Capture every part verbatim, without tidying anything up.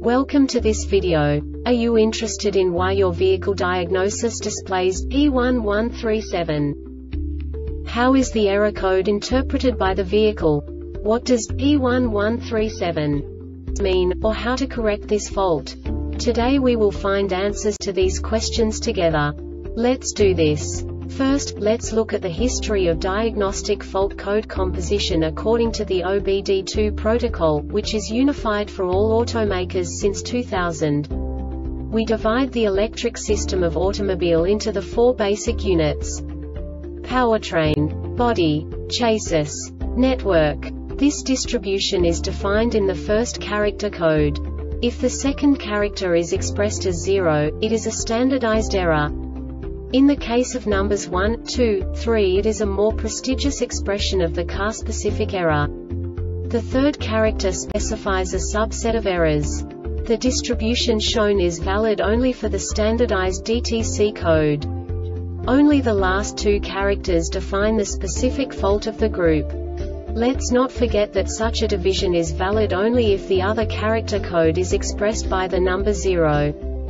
Welcome to this video. Are you interested in why your vehicle diagnosis displays P one one three seven? How is the error code interpreted by the vehicle? What does P one one three seven mean, or how to correct this fault? Today we will find answers to these questions together. Let's do this. First, let's look at the history of diagnostic fault code composition according to the O B D two protocol, which is unified for all automakers since two thousand. We divide the electric system of automobile into the four basic units: powertrain, body, chassis, network. This distribution is defined in the first character code. If the second character is expressed as zero, it is a standardized error. In the case of numbers one, two, three, it is a more prestigious expression of the car-specific error. The third character specifies a subset of errors. The distribution shown is valid only for the standardized D T C code. Only the last two characters define the specific fault of the group. Let's not forget that such a division is valid only if the other character code is expressed by the number zero.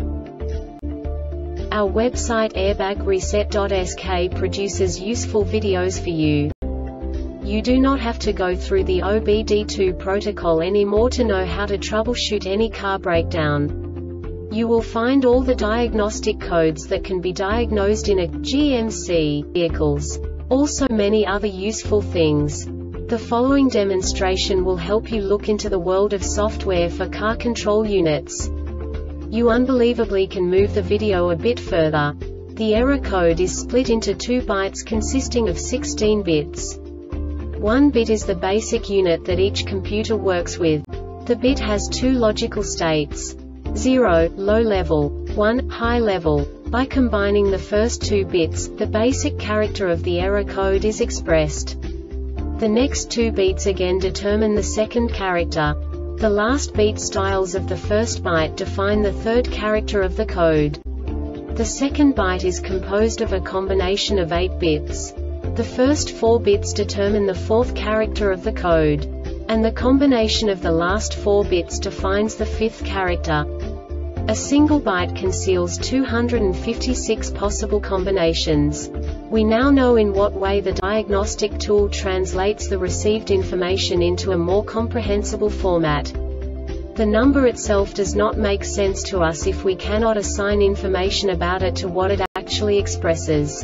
Our website airbag reset dot S K produces useful videos for you. You do not have to go through the O B D two protocol anymore to know how to troubleshoot any car breakdown. You will find all the diagnostic codes that can be diagnosed in a G M C vehicles. Also many other useful things. The following demonstration will help you look into the world of software for car control units. You unbelievably can move the video a bit further. The error code is split into two bytes consisting of sixteen bits. One bit is the basic unit that each computer works with. The bit has two logical states: zero, low level, one, high level. By combining the first two bits, the basic character of the error code is expressed. The next two bits again determine the second character. The last beat styles of the first byte define the third character of the code. The second byte is composed of a combination of eight bits. The first four bits determine the fourth character of the code. And the combination of the last four bits defines the fifth character. A single byte conceals two hundred fifty-six possible combinations. We now know in what way the diagnostic tool translates the received information into a more comprehensible format. The number itself does not make sense to us if we cannot assign information about it to what it actually expresses.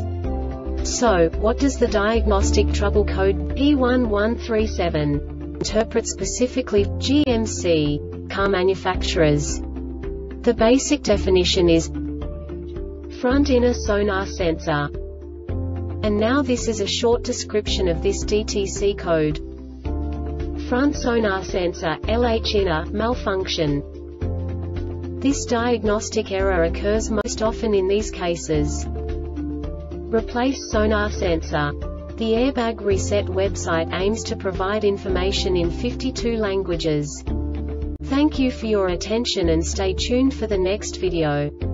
So, what does the diagnostic trouble code P one one three seven interpret specifically for G M C car manufacturers? The basic definition is front inner sonar sensor. And now this is a short description of this D T C code. Front sonar sensor, L H inner, malfunction. This diagnostic error occurs most often in these cases. Replace sonar sensor. The Airbag Reset website aims to provide information in fifty-two languages. Thank you for your attention and stay tuned for the next video.